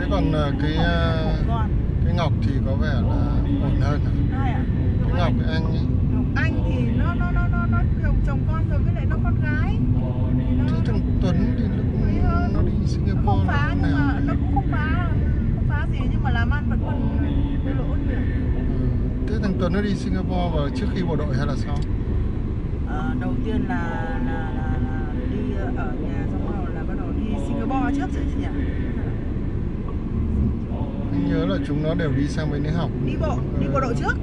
còn cái Ngọc thì có vẻ là ổn hơn hả? Ai ạ? Cái Ngọc với anh ấy. Ngọc Anh thì nó chồng con rồi, với lại nó con gái. Thế thằng Tuấn thì nó đi Singapore. Nó không phá, nhưng mà nó cũng không phá gì, nhưng mà làm ăn vẫn còn lỗ nhiều. Thế thằng Tuấn nó đi Singapore vào trước khi bộ đội hay là sao? Đầu tiên là đi ở nhà, xong rồi là bắt đầu đi Singapore trước chứ nhỉ? Anh nhớ là chúng nó đều đi sang bên đấy học. Đi bộ đội trước.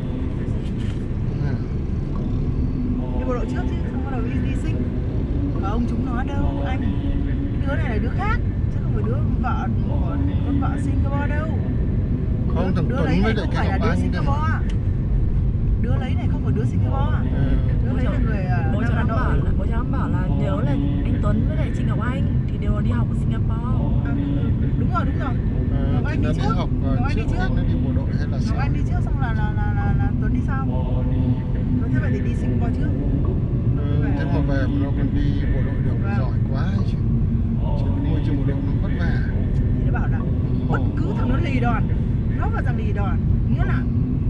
Đi bộ đội trước chứ, xong bắt đầu đi sinh. Không, chúng nó đâu anh. Cái đứa này là đứa khác, chứ không phải đứa vợ của con vợ Singapore đâu. Không, thằng Tuấn với lại cái Ngọc Anh đây. Đứa lấy này không phải đứa Singapore. Đứa lấy là người bố cháu đang bảo là nhớ là anh Tuấn với lại chị Ngọc Anh thì đều đi học ở Singapore. Đúng rồi. Ngọc Anh đi trước. Ngọc Anh đi trước. Nó đi bộ đội hay là sao? Ngọc Anh đi trước, xong là Tuấn đi sau. Thế vậy thì đi Singapore trước. Thế mà về mà nó còn đi bộ đội được giỏi quá chứ. Chứ môi trường bộ đội nó vất vả. Thì nó bảo là bất cứ thằng nó lì đòn, nó vào rằng lì đòn, nghĩa là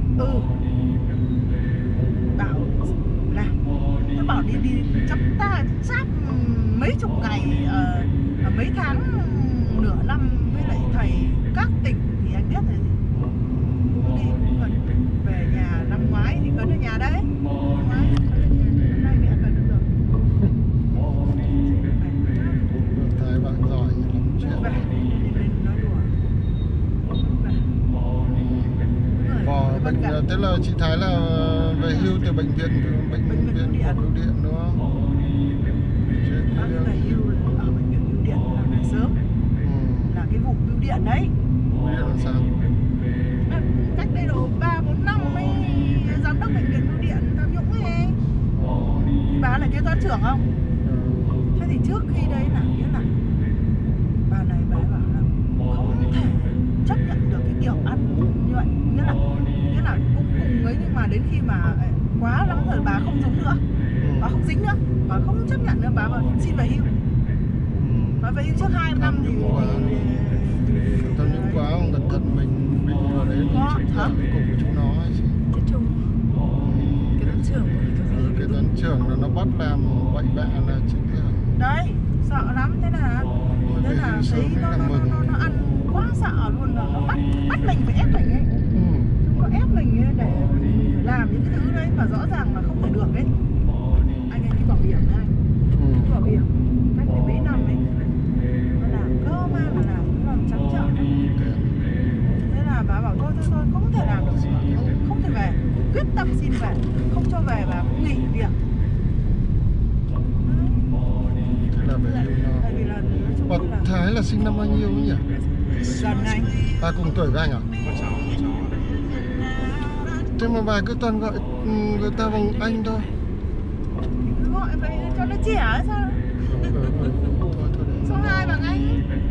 bảo là nó bảo đi chấm ta chát mấy chục ngày mấy tháng nửa năm với lại thầy các tỉnh thì anh biết rồi gì cũng đi gần về nhà. Năm ngoái thì cần ở nhà đấy, năm ngoái năm nay mẹ cần được rồi. Thấy bạn giỏi lắm chuyện. Nói đùa. Thế là chị Thái là về hưu từ bệnh viện bưu điện đúng không? Bác về hưu ở bệnh viện bưu điện là về sớm. Là cái vụ bưu điện đấy. Bưu điện là sao? Cách đây độ 3-4 năm mới giám đốc bệnh viện bưu điện tham nhũng ấy. Thì bà là kế toán trưởng không? Thế thì trước khi đấy là nghĩa là bà này bà ấy bảo là không thể chấp nhận được cái kiểu ăn như vậy, nghĩa là cũng cùng ấy, nhưng mà đến khi mà quá lắm rồi bà không giống nữa, bà không dính nữa, bà không chấp nhận nữa, bà xin về hưu. Bà về hưu trước 2 năm thì tao những quá không cẩn thận mình bị vào đấy mình chết thẳng cùng với chúng nó ấy chứ. Chết chung. Cái toán trưởng cái toán trưởng là nó bắt làm bậy bạ là chết thẳng. Đấy, sợ lắm. Thế là thấy nó ăn quá sợ luôn, là nó bắt mình phải ép mình ấy. Chúng nó ép mình ấy để mình phải làm những cái thứ đấy mà rõ ràng là không thể được ấy. Anh ấy đi bảo hiểm này, đi bảo hiểm cách đến mấy năm ấy, nó làm cơ mà làm trắng trợn. Thế là bà bảo thôi không thể làm được, không thể về, quyết tâm xin về, không cho về và cũng nghỉ việc. Thế là về hưu nó. Tại vì là Bạn Thái là sinh năm bao nhiêu nhỉ? Gần anh. À, cùng tuổi với anh à? Thế mà bà cứ toàn gọi người ta bằng anh thôi. Cứ gọi vậy cho nó trẻ sao? Thôi Số 2 bằng anh.